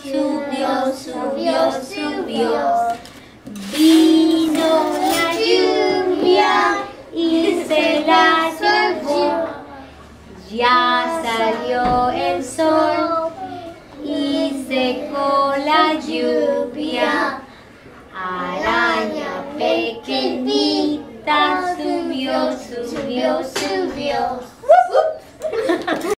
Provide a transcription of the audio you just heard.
Subió, subió, subió. Vino la lluvia y se la llevó. Ya salió el sol y secó la lluvia. Araña pequeñita subió, subió, subió.